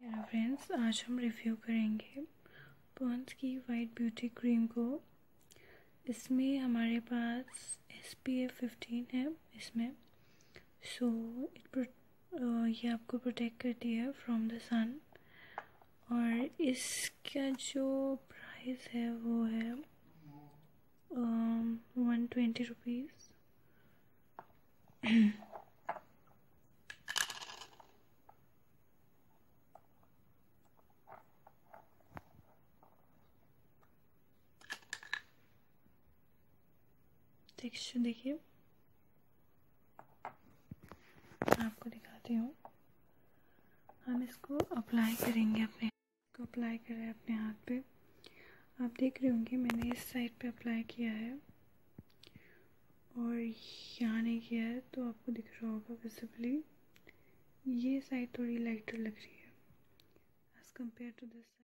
Hello friends, आज हम review करेंगे पॉन्ड्स की वाइट ब्यूटी क्रीम को। इसमें हमारे पास SPF 15 है इसमें। सो ये आपको प्रोटेक्ट करती है फ्रॉम द सन। और इसका जो प्राइस है वो है 120 रुपीज़। टेक्सचर देखिए, आपको दिखाती हूँ। हम इसको अप्लाई करेंगे अप्लाई करें अपने हाथ पे। आप देख रहे होंगे मैंने इस साइड पे अप्लाई किया है और यहाँ नहीं किया है, तो आपको दिख रहा होगा विजिबली। ये साइड थोड़ी लाइटर लग रही है एज कम्पेयर टू दिस।